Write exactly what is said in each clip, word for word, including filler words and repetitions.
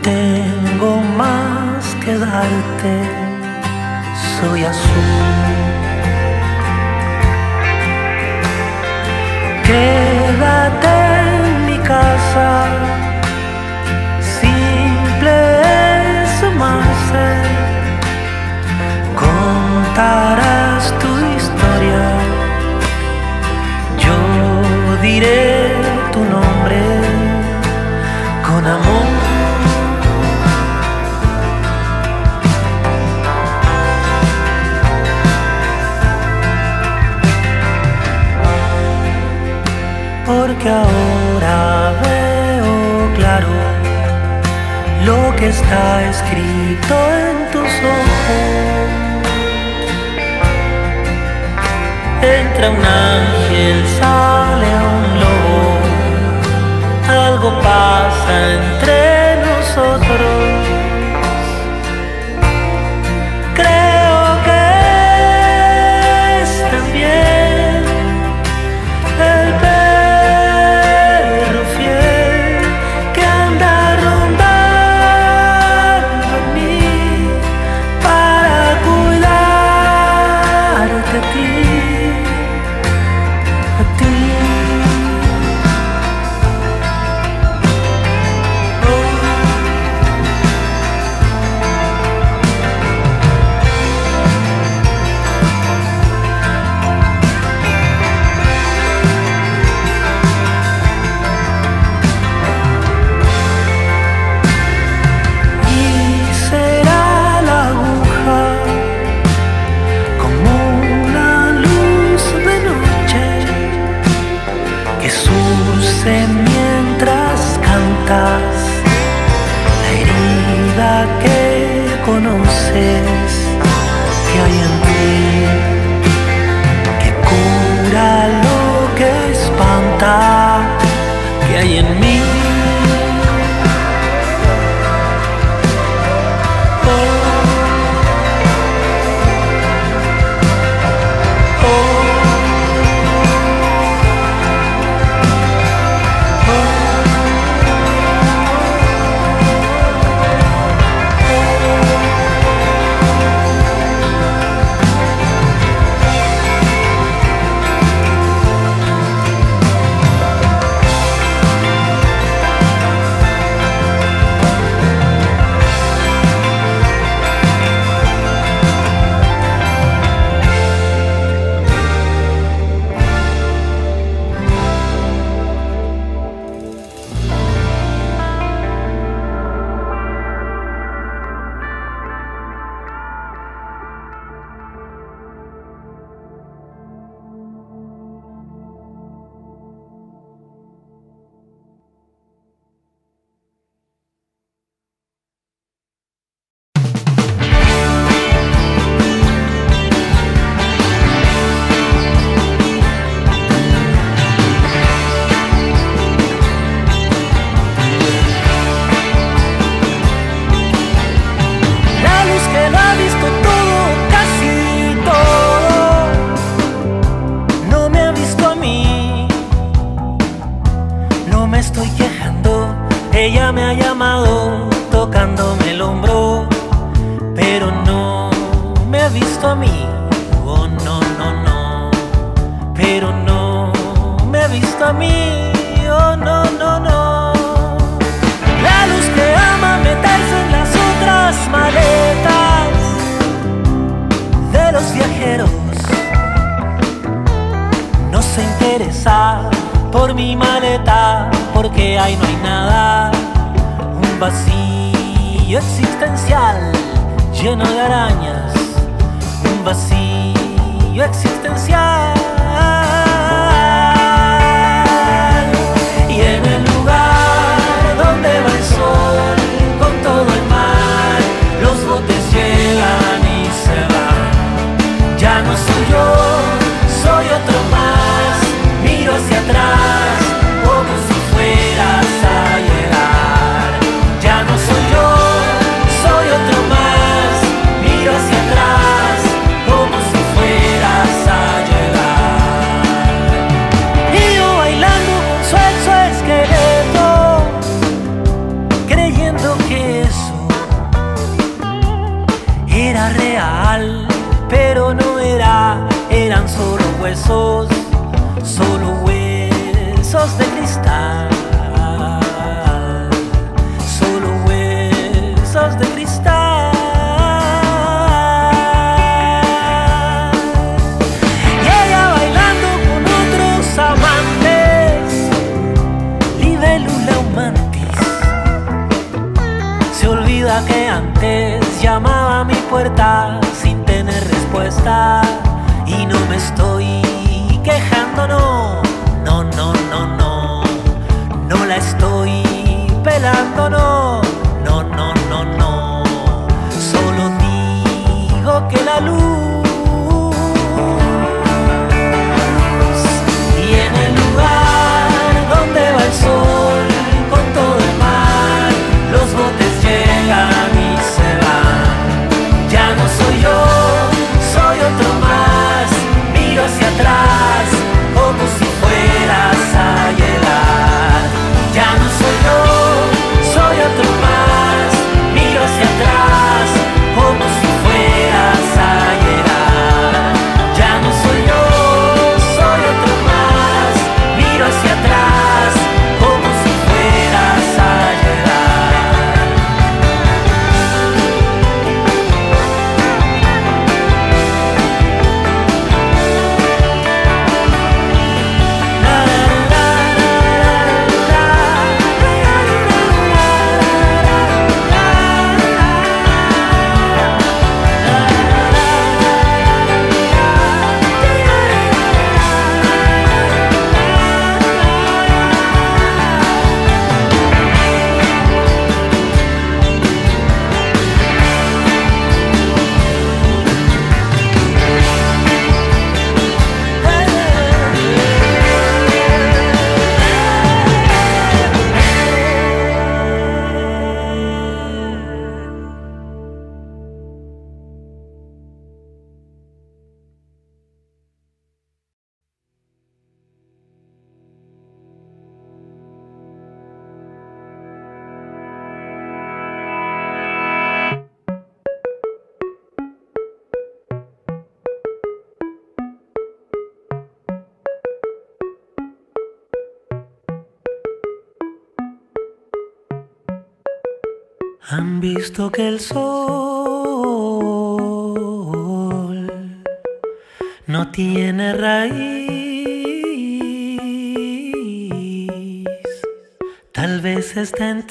tengo más que darte, soy azul. Quédate en mi casa, simple es amarse. Contarás tu historia, yo diré tu nombre con amor. Porque ahora veo claro lo que está escrito en tus ojos. Entra un ángel, sale un lobo, algo pasa entre nosotros. Creo que es también el perro fiel que anda rondando en mí para cuidarte a ti. Mientras cantas la herida que conoces, que hay en ti, que cura lo que espanta, que hay en mí. Ella me ha llamado tocándome el hombro, pero no me ha visto a mí. Oh, no, no, no. Pero no me ha visto a mí. Oh, no, no, no. La luz que ama meterse en las otras maletas de los viajeros no se interesa por mi maleta, porque ahí no hay nada, un vacío existencial lleno de arañas, un vacío existencial. Y en el lugar donde va el sol con todo el mar, los botes llegan y se van. Ya no soy yo, soy otro más, miro hacia atrás como si fueras a llegar. Ya no soy yo, soy otro más, miro hacia atrás como si fueras a llegar. era real, pero no era, eran solo huesos, solo huesos de cristal, solo huesos de cristal. Y ella bailando con otros amantes, libélula o mantis, se olvida que antes llamaba a mi puerta sin tener respuesta. Y no me estoy quejando, no, no, no, no, no, no la estoy pelando, no, no, no, no, no, solo digo que la luz y en el lugar donde va el sol con todo el mar, los botes llegan y se van. Ya no soy yo, soy otro más, miro hacia atrás como si fueras a llegar. Ya no soy yo, soy otro más, miro hacia atrás como si fueras a llegar. Ya no soy yo, soy otro más, miro hacia atrás como si fueras a llegar. Han visto que el sol no tiene raíz, tal vez está en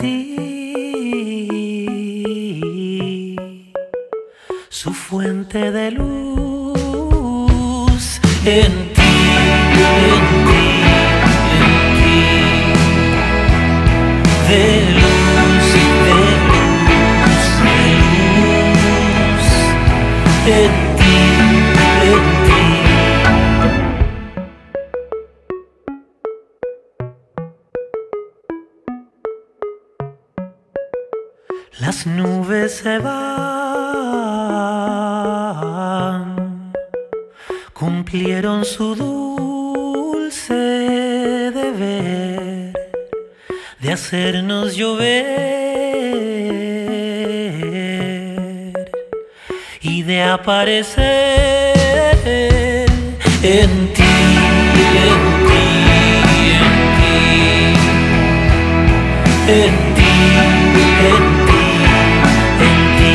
ti, su fuente de luz, en ti, en ti, en ti, de luz, de luz, de luz, en ti, en ti. Las nubes se van, cumplieron su dulce deber de hacernos llover y de aparecer en ti, en ti, en ti, en ti, en ti, en ti,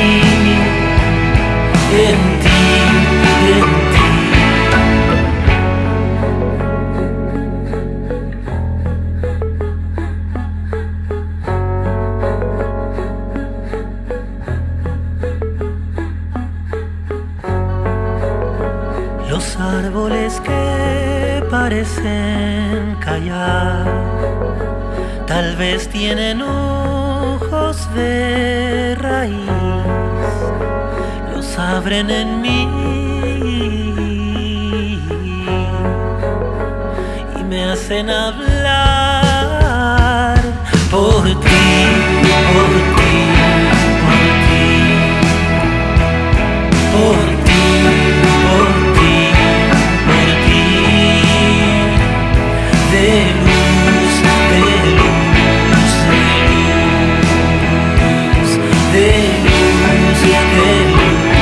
en ti, en ti. Los árboles que parecen callar, tal vez tienen ojos de raíz, los abren en mí y me hacen hablar por ti, por ti, por ti, por ti, por ti, por ti, de luz, de luz, de luz, de luz, de luz.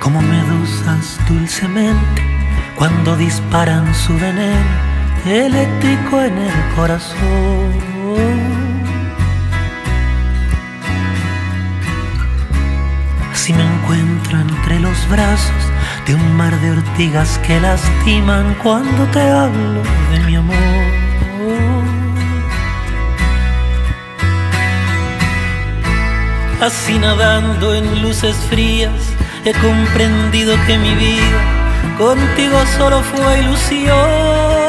como medusas dulcemente cuando disparan su veneno eléctrico en el corazón. Así me encuentro entre los brazos de un mar de ortigas que lastiman cuando te hablo de mi amor. Así nadando en luces frías he comprendido que mi vida contigo solo fue ilusión.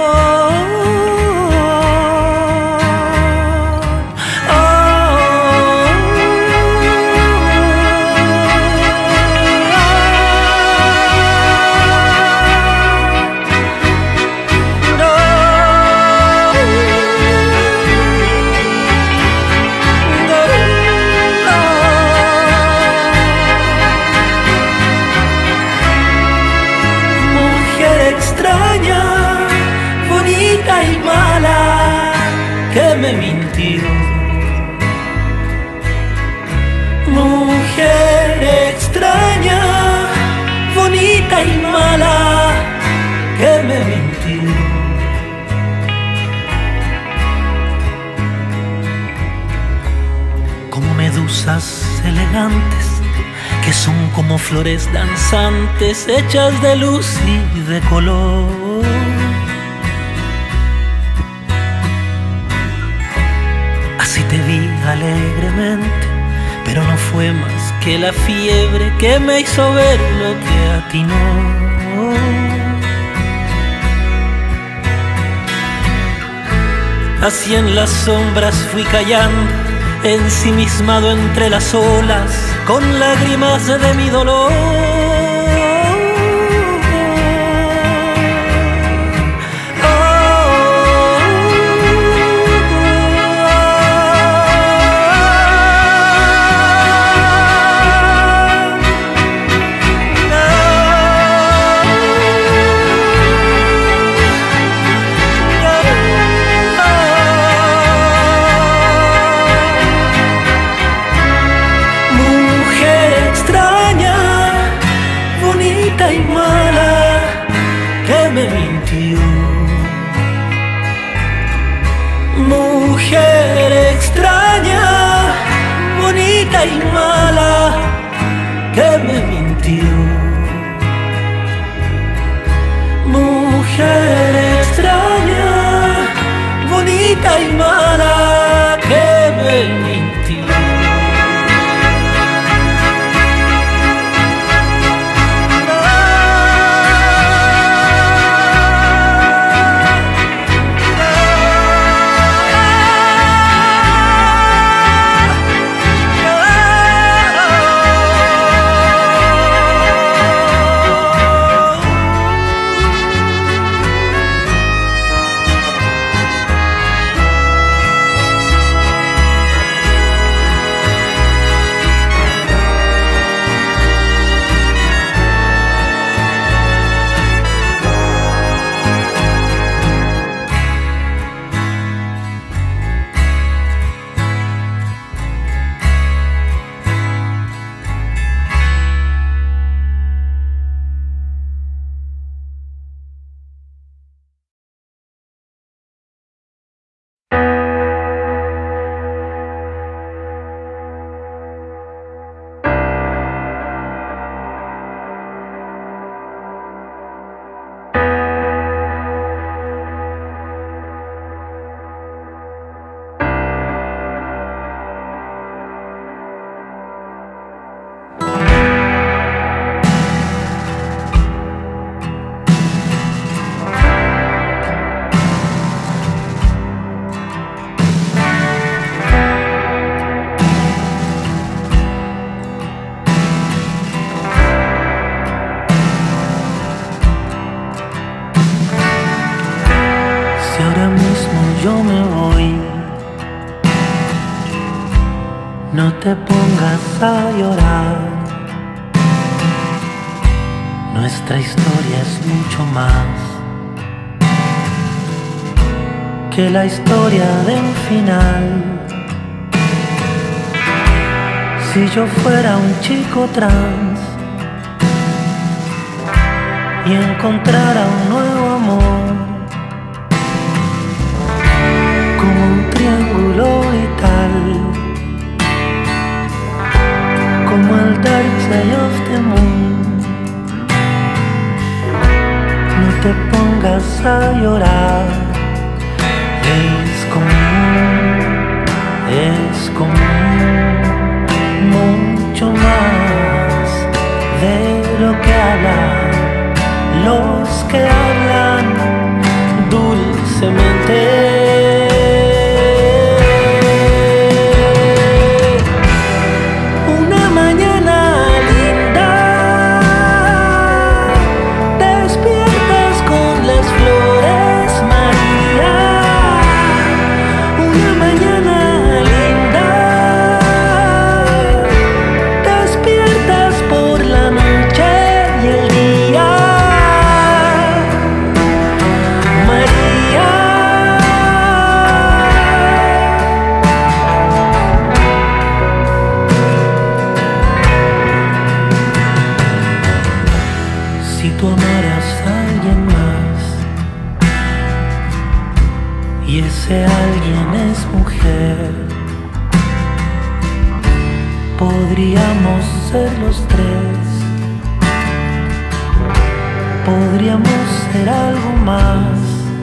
Y mala que me mintió, mujer extraña, bonita y mala que me mintió. Como medusas elegantes que son como flores danzantes hechas de luz y de color. Así te vi alegremente, pero no fue más que la fiebre que me hizo ver lo que a ti no. Así en las sombras fui callando, ensimismado entre las olas, con lágrimas de mi dolor. Y mala que me mintió, mujer extraña, bonita y mala que me mintió, mujer extraña, bonita y mala que me mintió. Yo me voy, no te pongas a llorar. Nuestra historia es mucho más que la historia de un final. Si yo fuera un chico trans, y encontrara un nuevo amor, como un triángulo vital, como el Dark Side of the Moon. No te pongas a llorar, es común, es común, mucho más de lo que hablan los que hablan dulcemente. Una mañana linda, despiertas con las flores, María. Una mañana linda, despiertas por la noche y el día, María. Si tú amaras a alguien más y ese alguien es mujer, podríamos ser los tres, podríamos ser algo más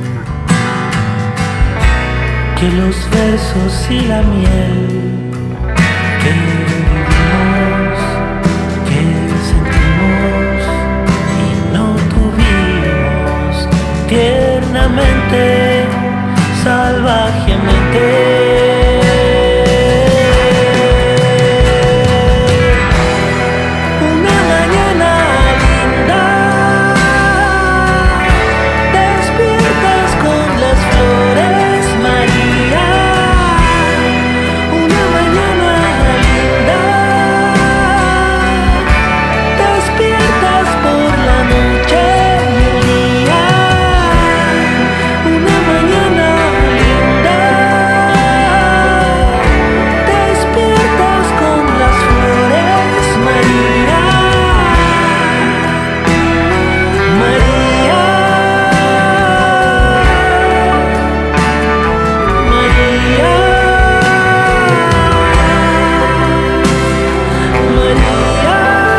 que los versos y la miel que vivimos, que sentimos y no tuvimos tiernamente, salvajemente. Una mañana linda, despiertas con las flores, María. Una mañana linda, despiertas por la noche y el día. Una mañana linda, despiertas con las flores, María. María, María, María.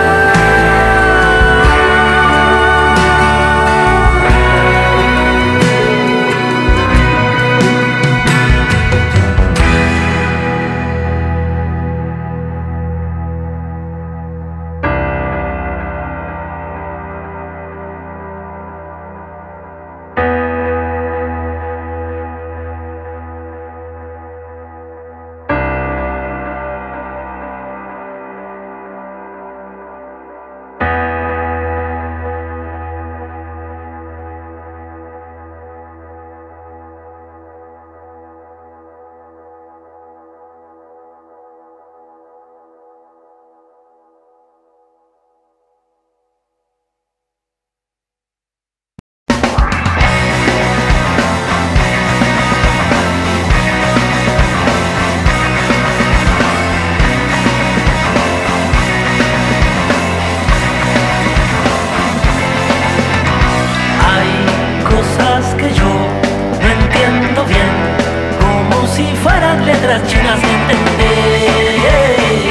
Hay cosas que yo no entiendo bien, como si fueran letras chinas de entender.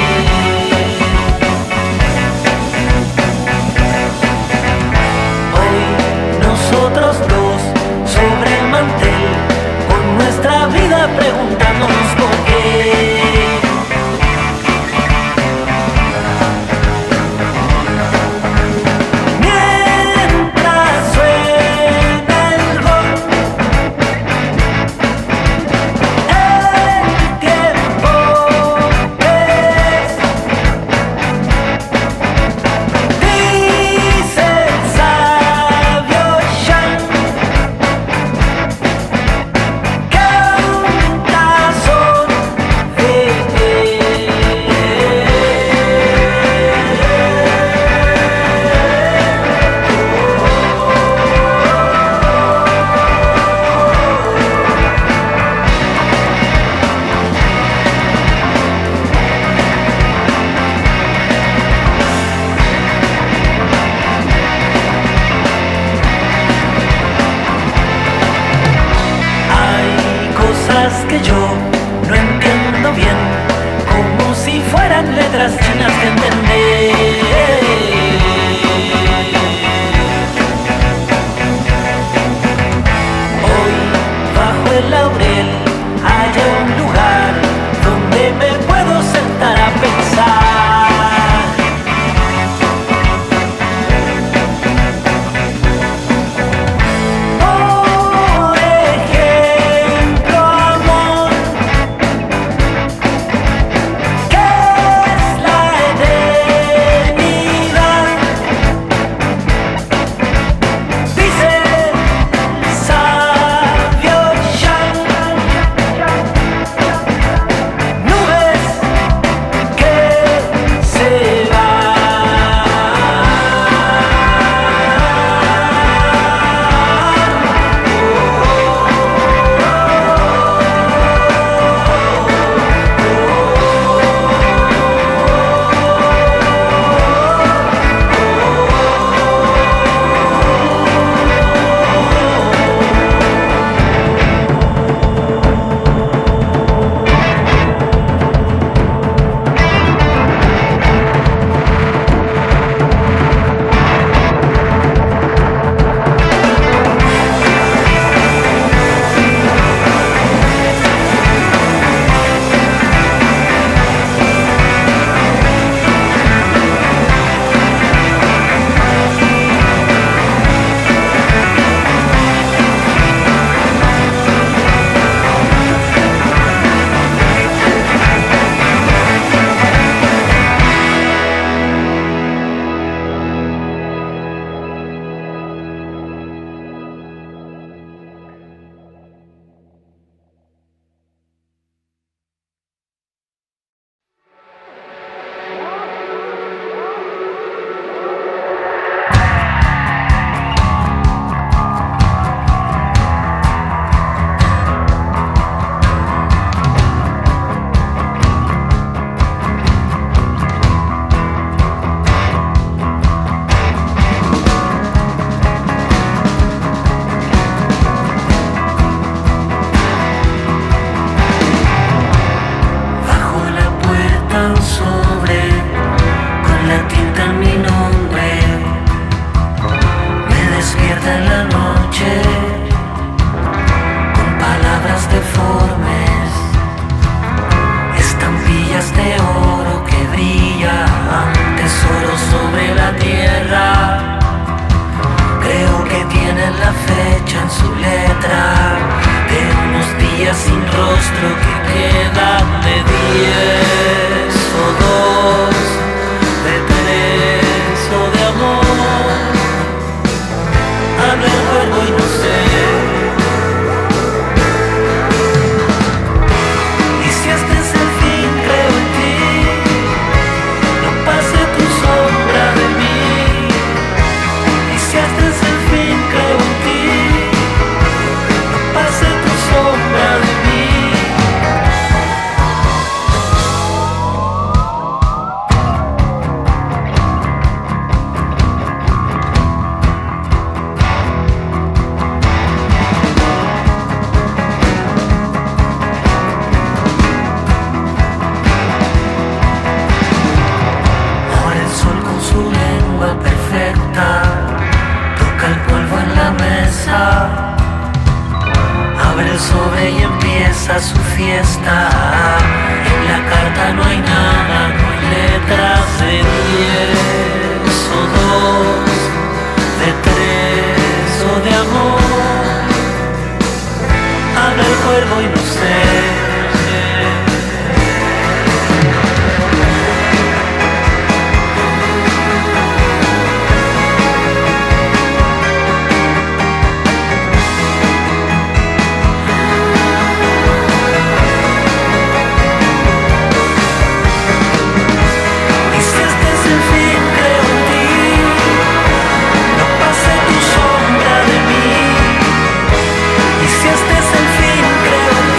Hoy nosotros dos sobre el mantel, con nuestra vida preguntándonos por qué. Mientras suena el gong, el tiempo que yo no entiendo bien, como si fueran letras chinas que entender. Hoy bajo el laurel hay un lugar donde me puedo sentar a pensar. Su fiesta, en la carta no hay nada, no hay letras de diez o dos, de tres o de amor. Habla el cuervo y no sé. Si este es el fin, creo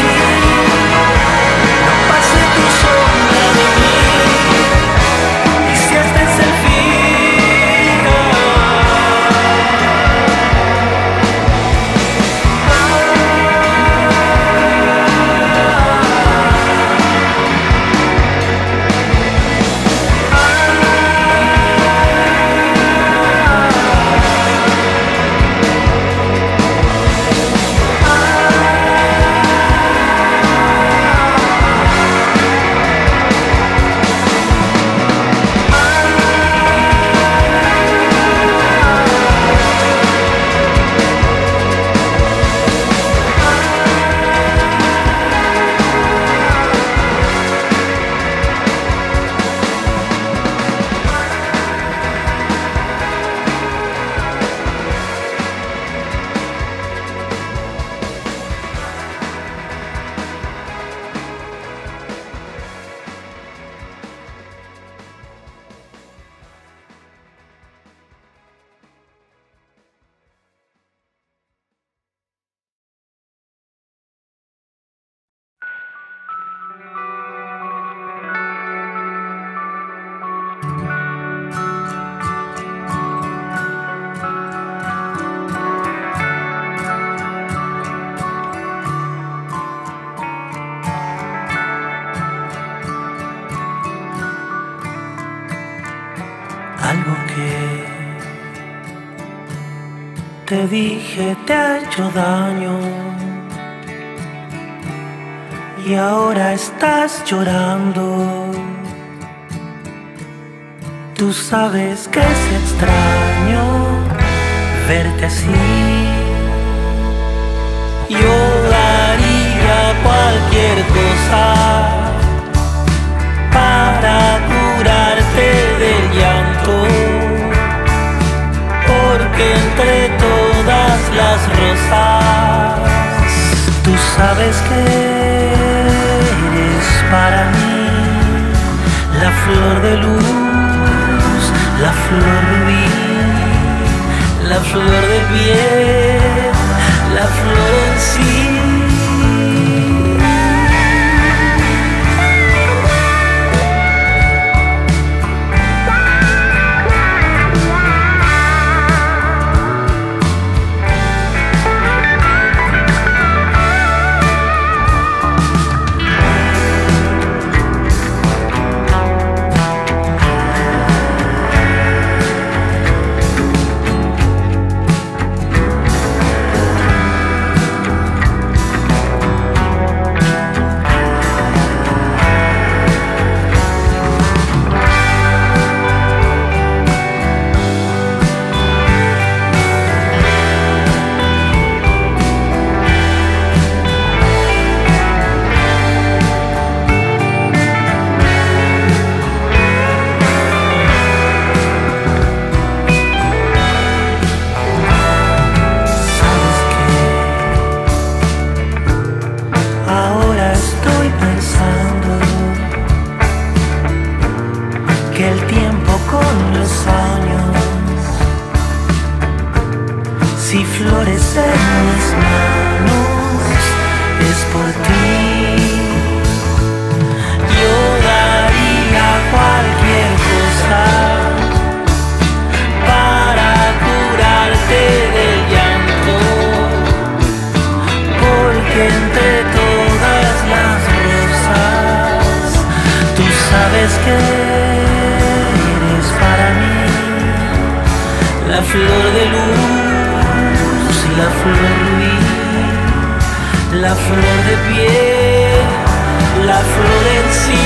te dije te ha hecho daño y ahora estás llorando. Tú sabes que es extraño verte así. Yo daría cualquier cosa para curarte del llanto, porque entre todas las rosas tú sabes que eres para mí la flor de luz, la flor rubí, la flor de piel, la flor en sí. Que el tiempo con los años, si florece en mis manos, es por ti. Yo daría cualquier cosa para curarte del llanto, porque entre todas las rosas tú sabes que la flor de luz y la flor ruí, la flor de piel, la flor en sí.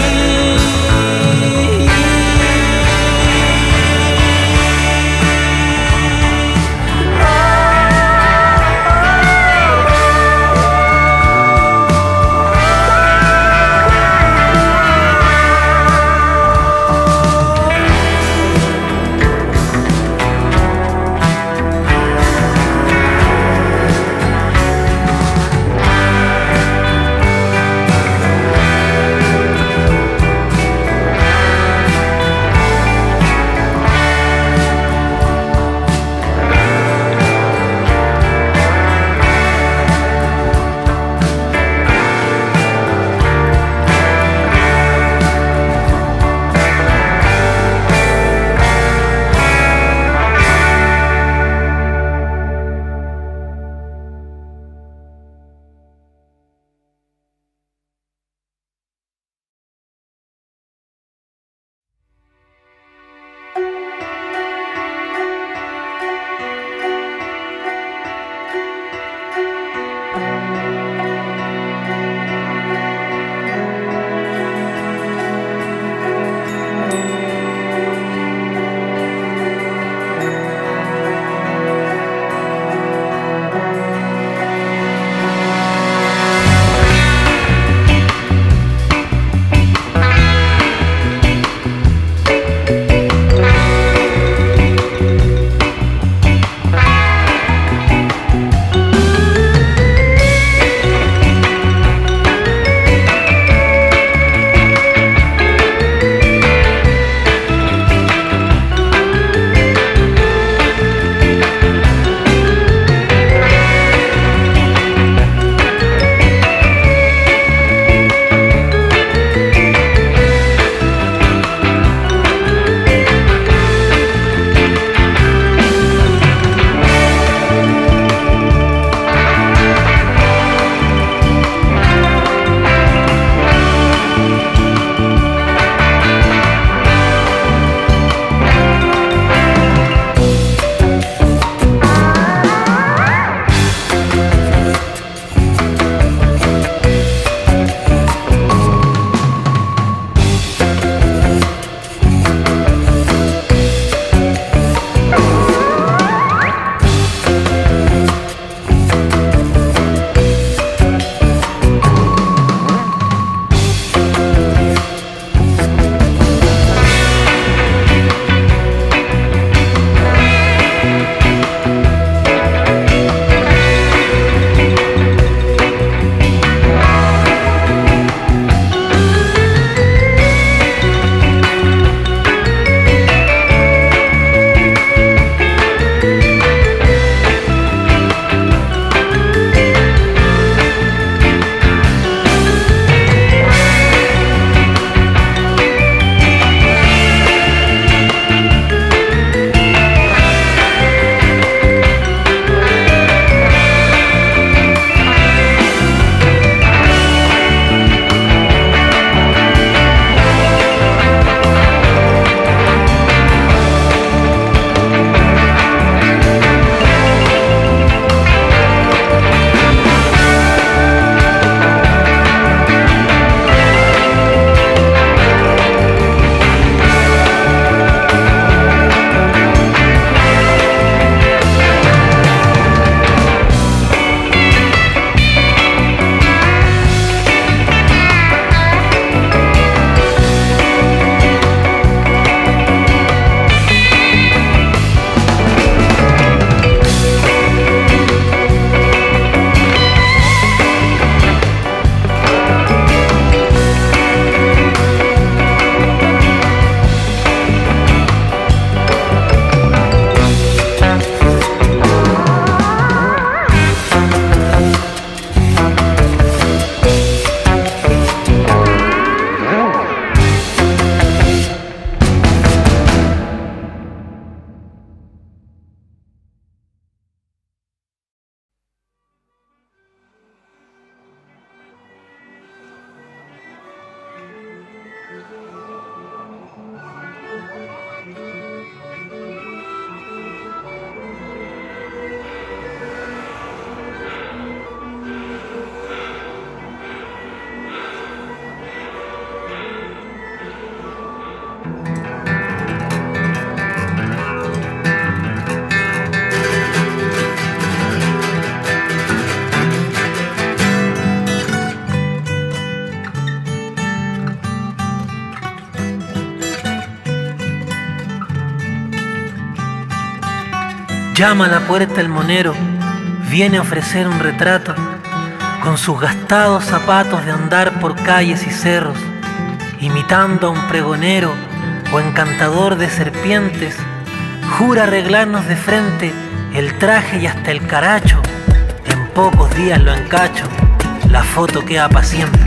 Llama a la puerta el monero, viene a ofrecer un retrato, con sus gastados zapatos de andar por calles y cerros, imitando a un pregonero o encantador de serpientes, jura arreglarnos de frente el traje y hasta el caracho. En pocos días lo encacho, la foto queda pa' siempre.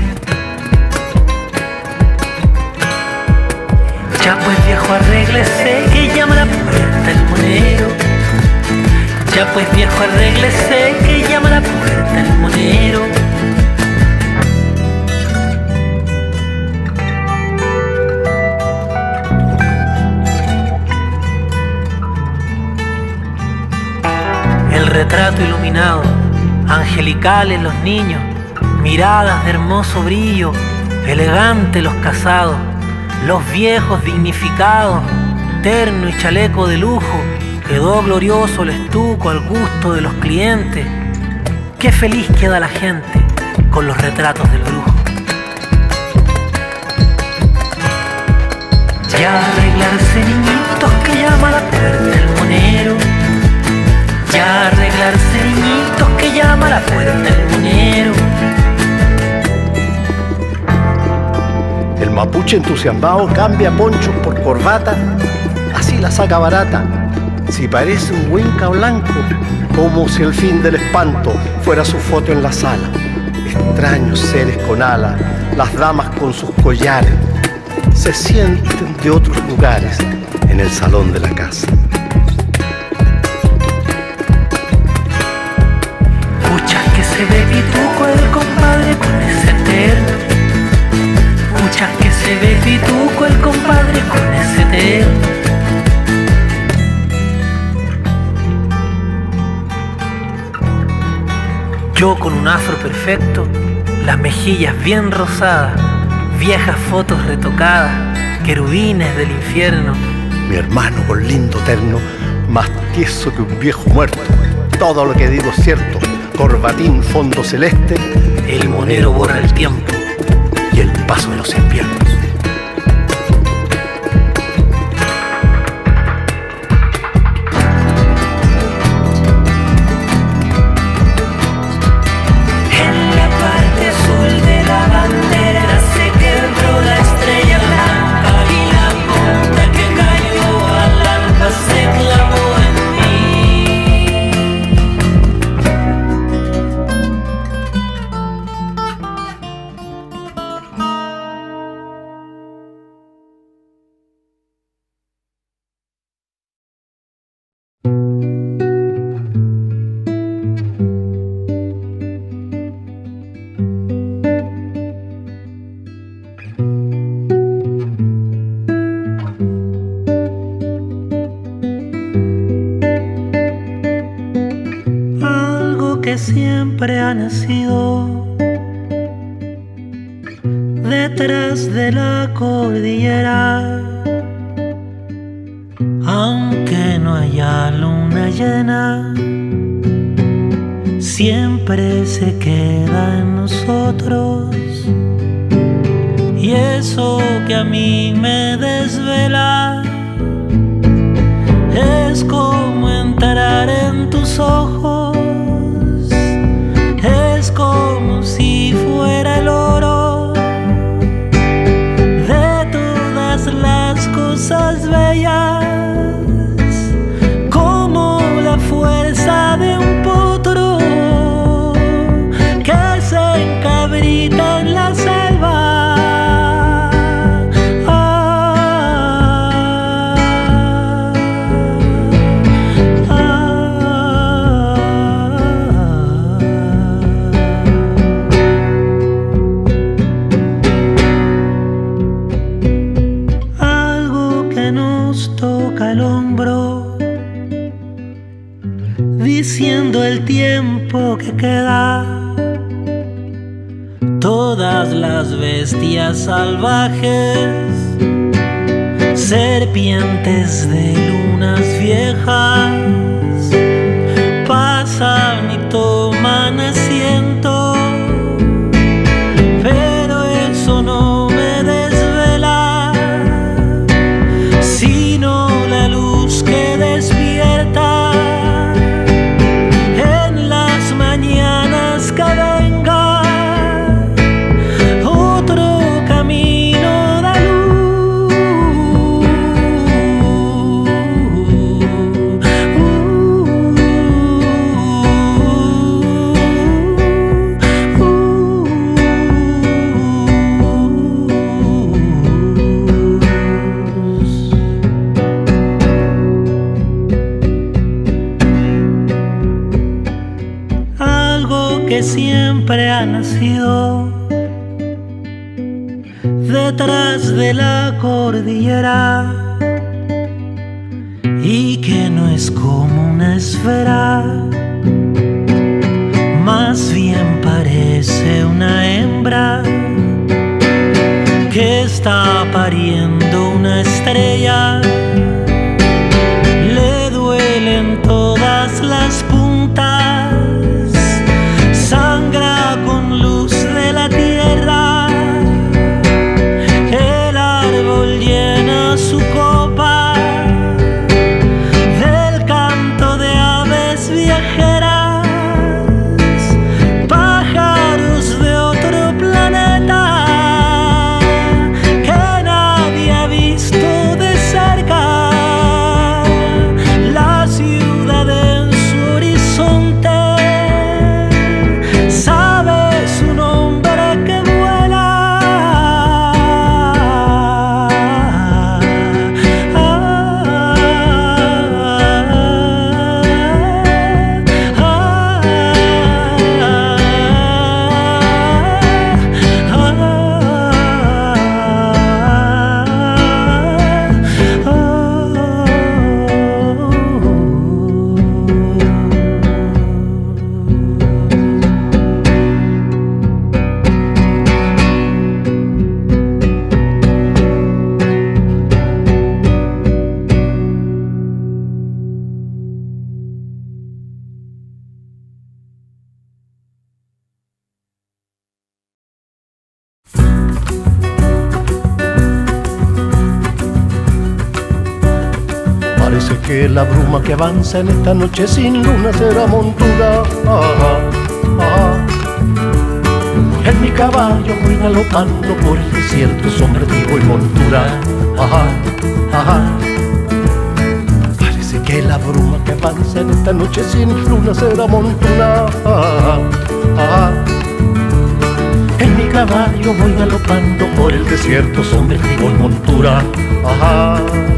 Ya pues viejo arréglese que llama a la puerta el monero. Ya pues viejo arréglese que llama a la puerta el monero. El retrato iluminado, angelicales los niños, miradas de hermoso brillo, elegantes los casados, los viejos dignificados, terno y chaleco de lujo, quedó glorioso el estuco al gusto de los clientes. Qué feliz queda la gente con los retratos del brujo. Ya arreglarse niñitos que llama a la puerta el monero. Ya arreglarse niñitos que llama a la puerta el monero. El mapuche entusiasmado cambia ponchos por corbata, así la saca barata. Si parece un huinca blanco, como si el fin del espanto fuera su foto en la sala. Extraños seres con alas, las damas con sus collares, se sienten de otros lugares en el salón de la casa. Puchas que se ve pituco el compadre con ese terno. Puchas que se ve pituco el compadre con ese terno. Yo con un afro perfecto, las mejillas bien rosadas, viejas fotos retocadas, querubines del infierno. Mi hermano con lindo terno, más tieso que un viejo muerto. Todo lo que digo es cierto, corbatín fondo celeste. El monero borra el tiempo y el paso de los inviernos. Siempre ha nacido detrás de la cordillera, aunque no haya luna llena, siempre se queda en nosotros. Y eso que a mí me desvela es como entrar en tus ojos. Es como si fuera el oro de todas las cosas bellas, como la fuerza de un potro que se encabrita en la selva. Diciendo el tiempo que queda, todas las bestias salvajes, serpientes de lunas viejas, pasan y toman asiento, pero eso no me desvela, sino la luz que despierta que siempre ha nacido detrás de la cordillera y que no es como una esfera, más bien parece una hembra que está pariendo una estrella. Le duelen todas las puntas, sangra con luz de la tierra, el árbol llena su copa del canto de aves viajeras, pájaros de otro planeta que nadie ha visto de cerca, la ciudad en su horizonte sabe su nombre que vuela. Ah, Parece que la bruma que avanza en esta noche sin luna será montura. Ah, ah. En mi caballo voy galopando por el desierto, sombrero y montura. Ah, ah. Parece que la bruma que avanza en esta noche sin luna será montura. Ah, ah. En mi caballo voy galopando por el desierto, sombrero y montura. Ah,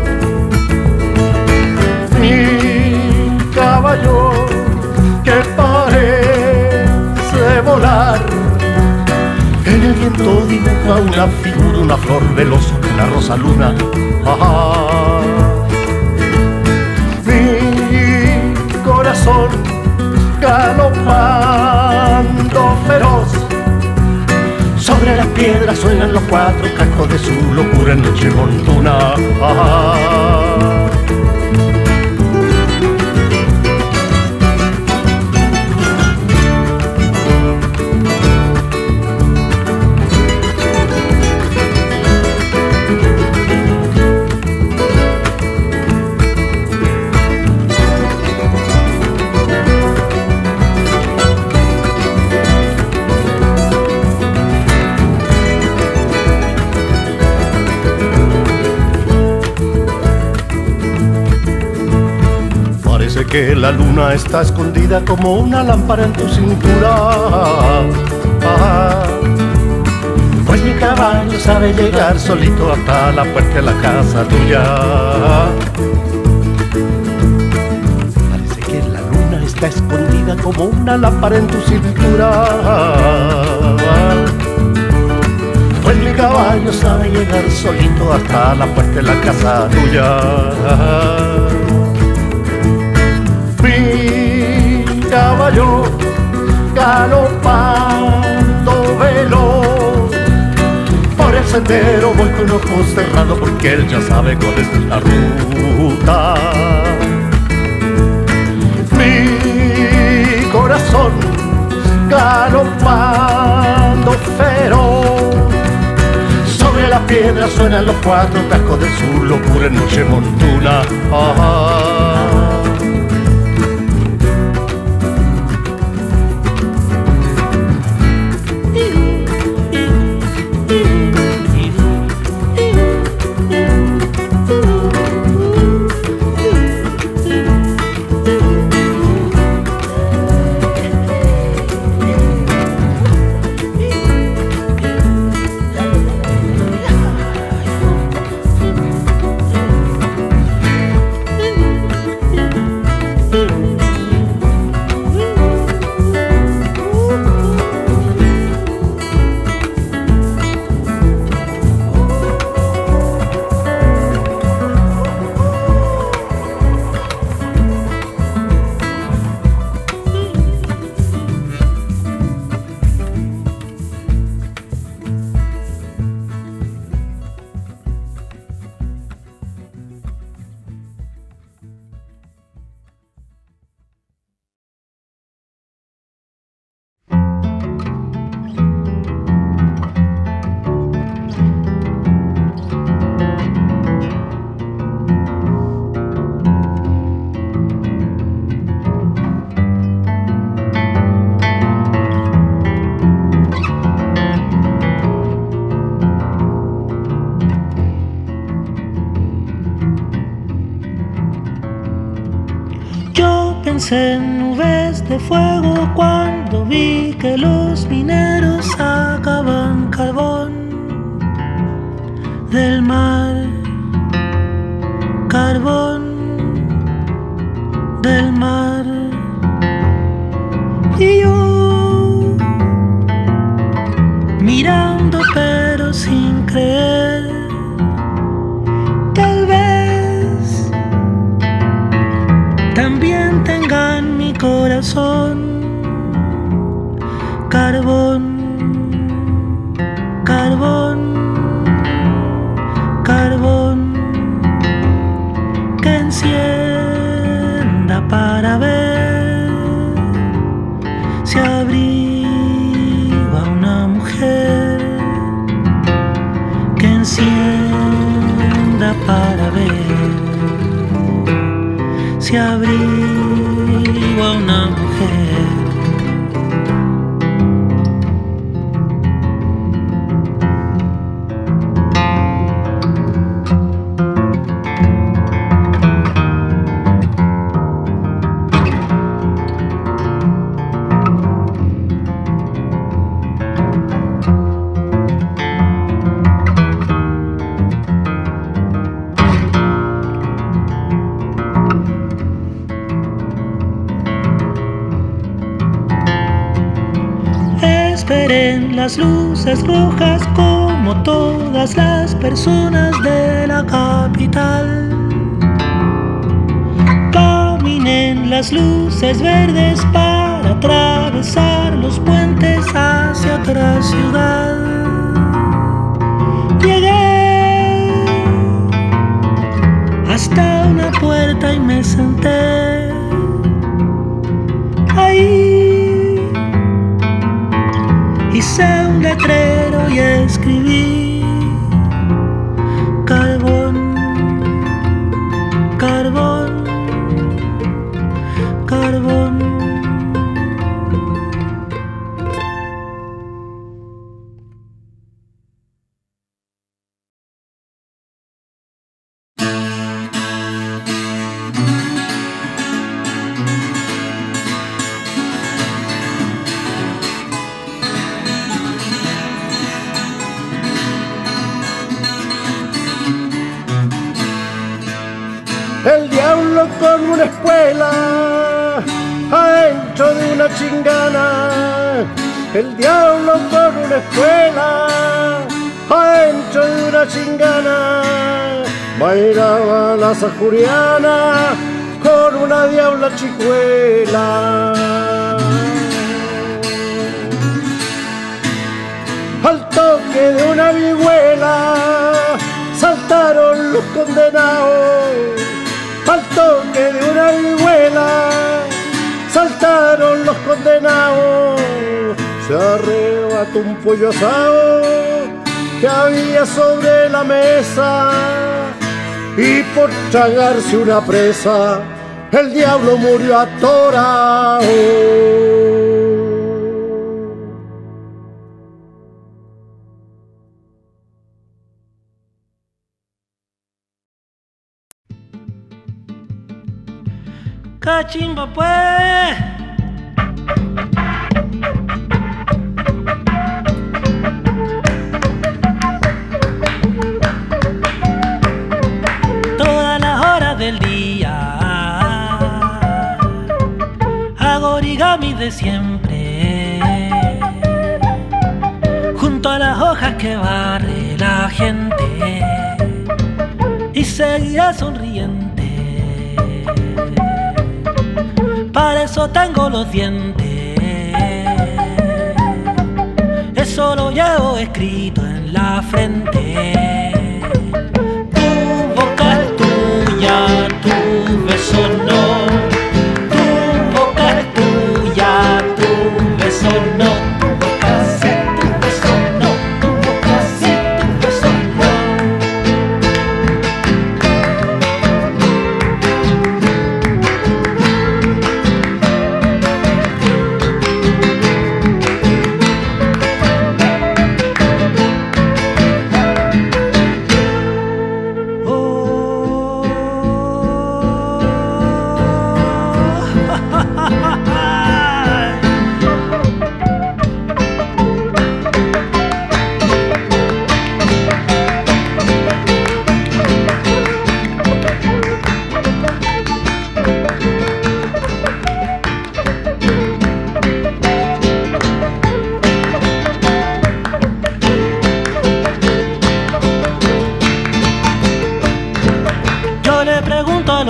mi caballo que parece volar, en el viento dibuja una figura, una flor veloz, una rosa luna. Ah, mi corazón galopando feroz, sobre las piedras suenan los cuatro cascos de su locura en noche montuna. Ah, que la luna está escondida como una lámpara en tu cintura. Ah, pues mi caballo sabe llegar solito hasta la puerta de la casa tuya. Parece que la luna está escondida como una lámpara en tu cintura. Pues mi caballo sabe llegar solito hasta la puerta de la casa tuya. Mi caballo galopando veloz por el sendero voy con ojos cerrados porque él ya sabe cuál es la ruta. Mi corazón galopando feroz, sobre la piedra suenan los cuatro cascos de su locura en noche montuna. Ah, pensé en nubes de fuego cuando vi que los mineros sacaban carbón del mar, carbón del mar. Y yo mirando pero sin creer, tal vez también tengan mi corazón carbón, carbón, carbón que encienda para ver si abriga una mujer, que encienda para ver si abriga una mujer. Esperen las luces rojas como todas las personas de la capital. Caminen las luces verdes para atravesar los puentes hacia otra ciudad. Llegué hasta una puerta y me senté ahí. Hice un letrero y escribí carbón, carbón, carbón. El diablo con una espuela adentro de una chingana. El diablo con una espuela adentro de una chingana. Bailaba la sajuriana con una diabla chicuela. Al toque de una vihuela saltaron los condenados. Al toque de una vihuela saltaron los condenados. Se arrebató un pollo asado que había sobre la mesa, y por tragarse una presa el diablo murió atorado. Cachimba pues. Todas las horas del día hago origami de siempre, junto a las hojas que barre la gente, y seguirá sonriente. Para eso tengo los dientes, eso lo llevo escrito en la frente. Tu boca es tuya, tu beso no. Tu boca es tuya, tu beso no. Tu boca sí, tu beso no. Tu boca sí, tu beso no.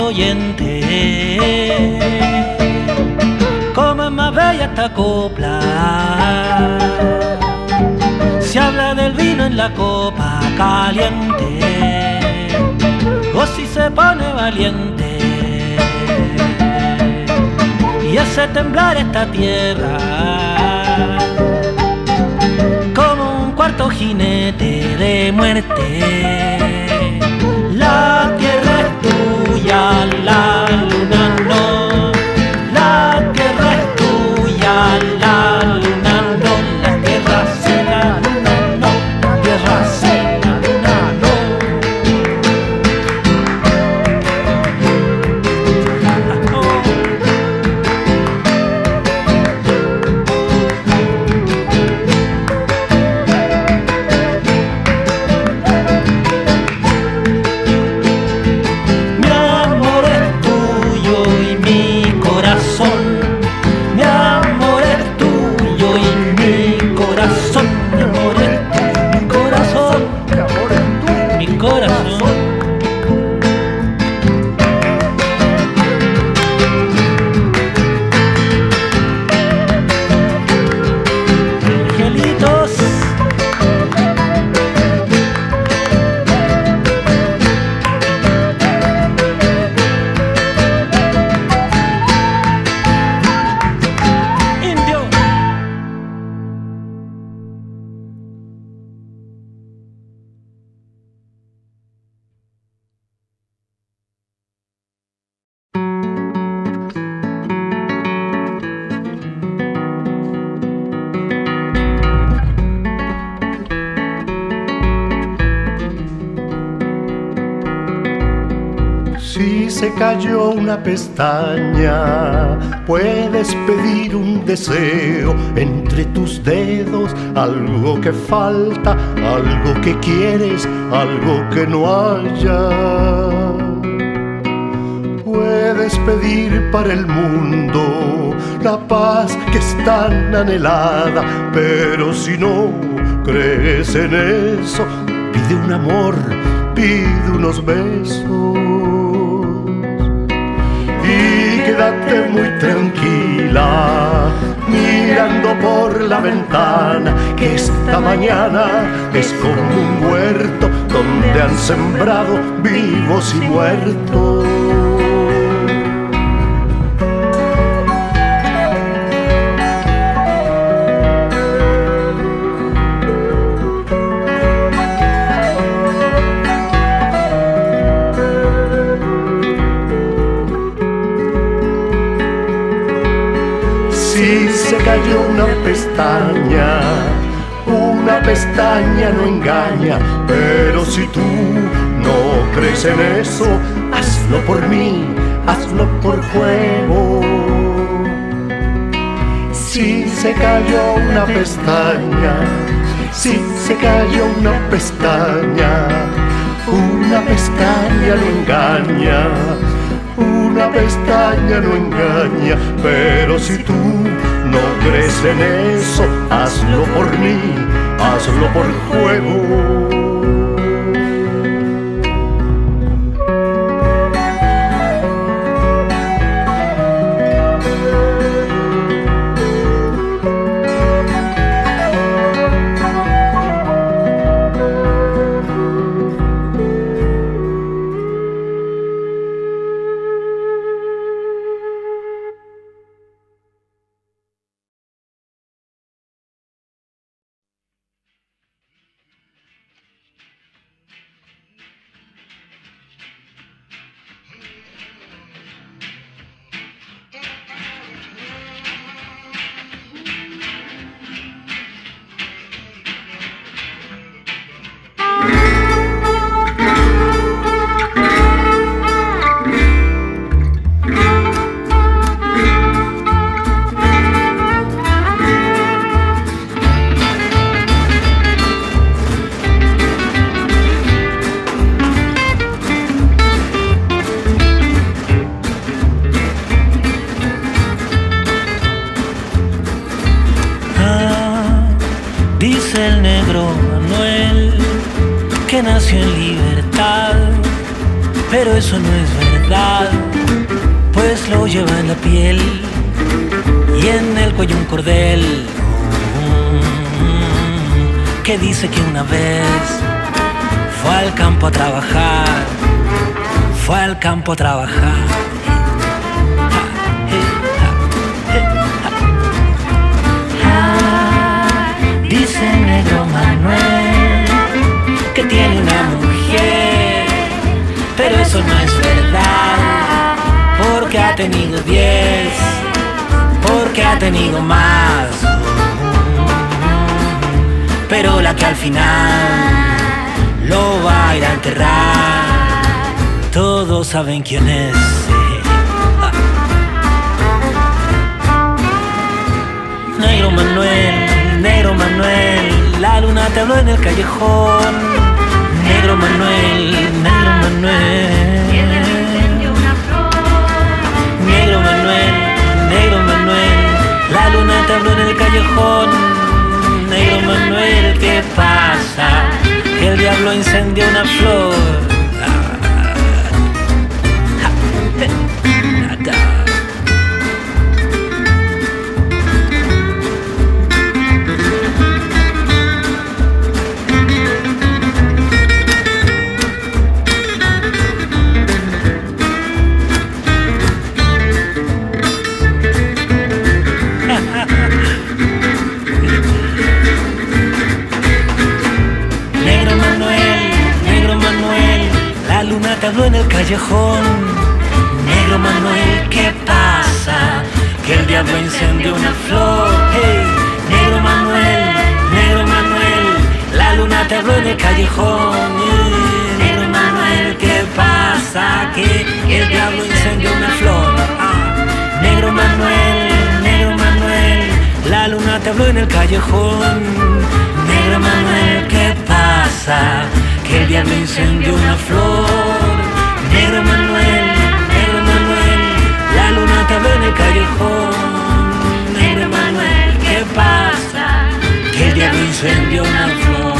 oyente, como es más bella esta copla. Se habla del vino en la copa caliente, o si se pone valiente y hace temblar esta tierra como un cuarto jinete de muerte. La tierra es tuya, la luna no. La tierra es tuya, la luna no. La tierra sí, la luna no. La tierra sí, la luna no. Si se cayó una pestaña, puedes pedir un deseo entre tus dedos, algo que falta, algo que quieres, algo que no haya. Puedes pedir para el mundo la paz que es tan anhelada, pero si no crees en eso, pide un amor, pide unos besos. Y quédate muy tranquila, mirando por la ventana, que esta mañana es como un huerto donde han sembrado vivos y muertos. Si se cayó una pestaña, una pestaña no engaña, pero si tú no crees en eso, hazlo por mí, hazlo por juego. Si se cayó una pestaña, si se cayó una pestaña, una pestaña no engaña. Una pestaña no engaña, pero si tú no crees en eso, hazlo por mí, hazlo por juego. el negro Manuel, que nació en libertad, pero eso no es verdad. verdad, pues lo lleva en la piel y en el cuello un cordel que dice que una vez fue al campo a trabajar, fue al campo a trabajar. Dice Negro Manuel que tiene una mujer, pero eso no es verdad, porque ha tenido diez, porque ha tenido más, pero la que al final lo va a ir a enterrar, todos saben quién es. Negro Manuel, Negro Manuel, la luna te habló en el callejón. Negro Manuel, Negro Manuel, Negro Manuel, Negro Manuel, la luna te habló en el callejón. Negro Manuel, ¿qué pasa? Que el diablo incendió una flor. Te habló en el callejón. Negro Manuel, ¿qué pasa? Que el diablo incendió una flor. Hey, Negro Manuel, Negro Manuel, la luna te habló en el callejón. Hey, Negro Manuel, ¿qué pasa? Que el diablo incendió una flor. Ah, Negro Manuel, Negro Manuel, la luna te habló en el callejón. Negro Manuel, ¿qué pasa? Que el diablo incendió una flor. Negro Manuel, Negro Manuel, la luna te habló en el callejón. Negro Manuel, ¿qué pasa? Que el diablo incendió una flor.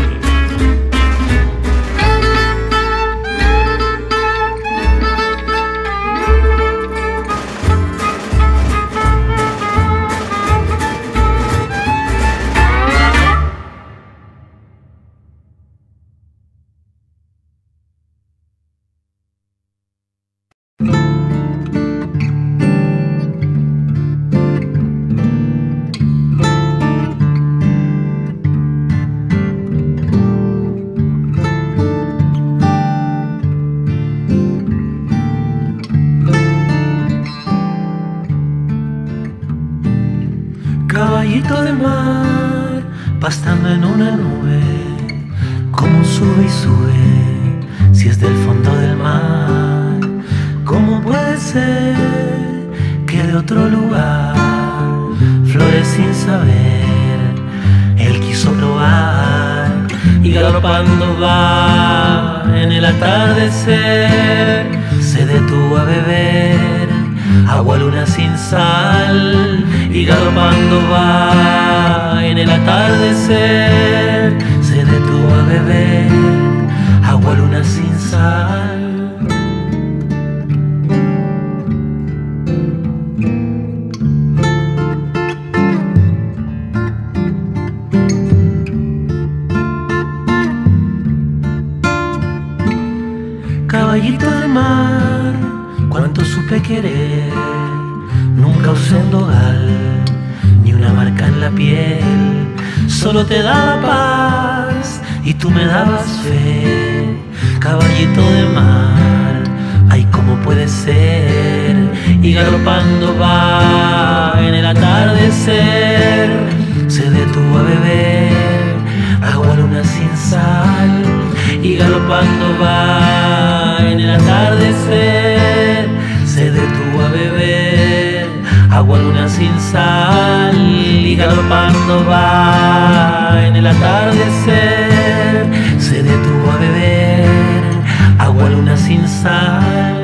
Caballito de mar, pastando en una nube, cómo sube y sube, si es del fondo del mar. ¿Cómo puede ser que de otro lugar, flores sin saber, él quiso probar? Y galopando va en el atardecer, se detuvo a beber agua luna sin sal. Y galopando va en el atardecer, se detuvo a beber agua luna sin sal. Caballito de mar, cuánto supe querer, nunca usé un dogal, ni una marca en la piel. Solo te daba paz y tú me dabas fe. Caballito de mar, ay, ¿cómo puede ser? Y galopando va en el atardecer, se detuvo a beber agua luna sin sal. Y galopando va en el atardecer, se detuvo a beber agua luna sin sal. Y galopando va en el atardecer, se detuvo a beber agua luna sin sal.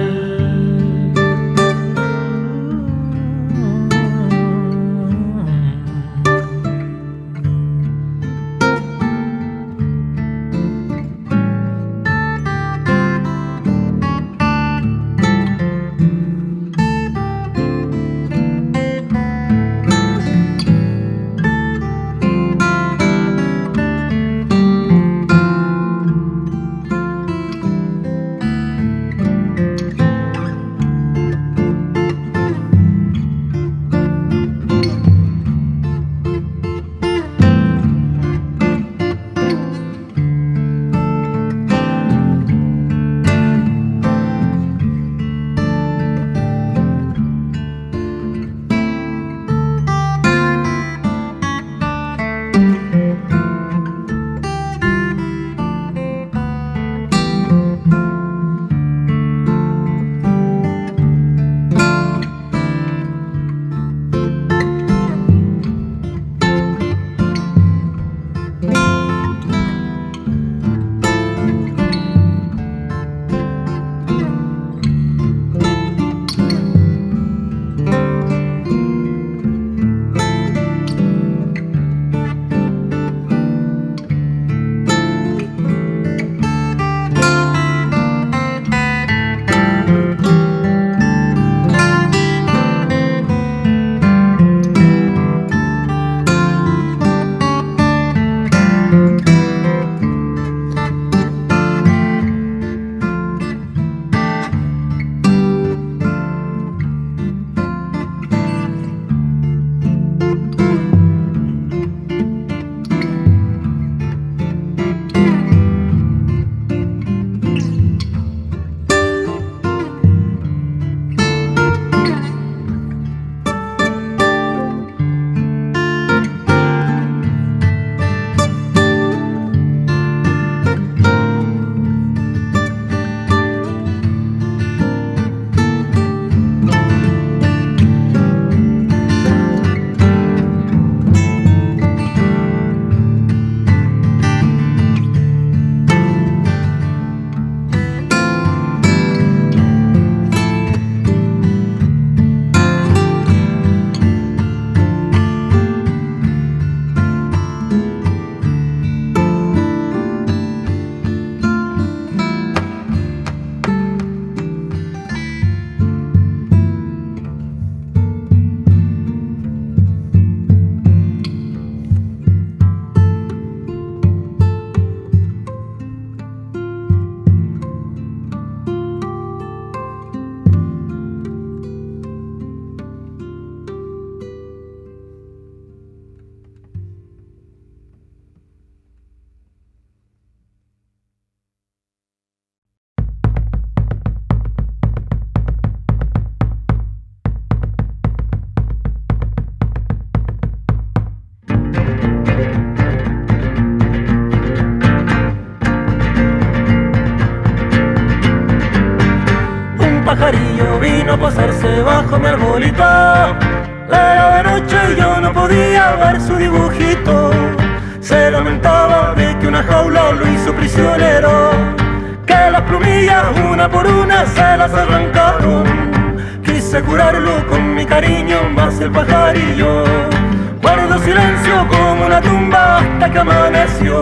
aparece bajo mi arbolito. Era de noche y yo no podía ver su dibujito. Se lamentaba de que una jaula lo hizo prisionero, que las plumillas una por una se las arrancaron. Quise curarlo con mi cariño, más el pajarillo guardó silencio como una tumba hasta que amaneció.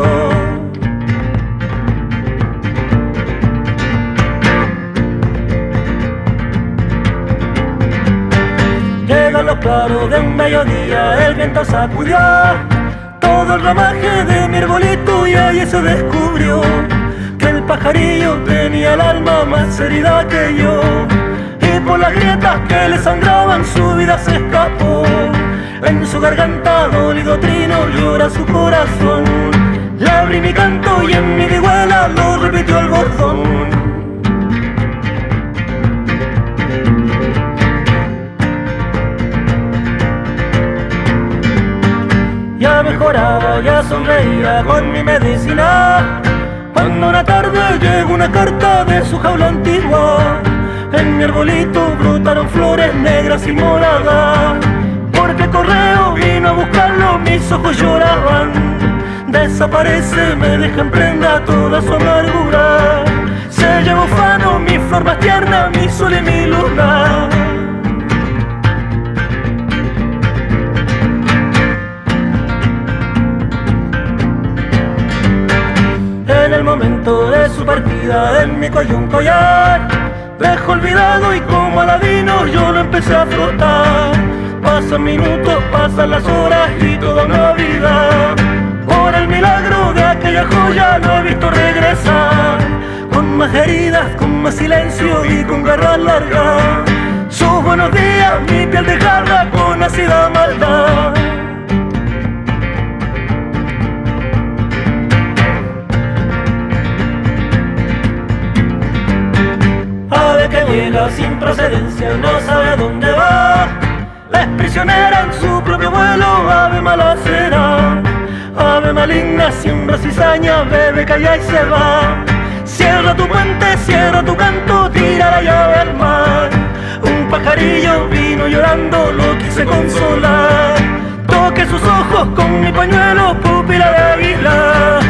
Llegan los claros de un mediodía, el viento sacudió todo el ramaje de mi arbolito y ahí se descubrió que el pajarillo tenía el alma más herida que yo, y por las grietas que le sangraban su vida se escapó. En su garganta dolido trino llora su corazón. Le abrí mi canto y en mi vihuela lo repitió el bordón. Ya mejoraba, ya sonreía con mi medicina, cuando una tarde llegó una carta de su jaula antigua. En mi arbolito brotaron flores negras y moradas, porque el correo vino a buscarlo, mis ojos lloraban. Desaparece, me deja en prenda toda su amargura. Se llevó ufano mi flor más tierna, mi sol y mi luna. En el momento de su partida, en mi cuello un collar dejó olvidado y como Aladino yo lo empecé a frotar. Pasan minutos, pasan las horas y toda una vida. Por el milagro de aquella joya lo he visto regresar, con más heridas, con más silencio y con garras largas. Sus buenos días, mi piel de garra con ácida maldad. Ave que llega sin procedencia y no sabe a dónde va, es prisionera en su propio vuelo, ave mala será. Ave maligna, siembra cizaña, bebe, calla y se va. Cierra tu puente, cierra tu canto, tira la llave al mar. Un pajarillo vino llorando, lo quise consolar. Toque sus ojos con mi pañuelo, pupila de águila.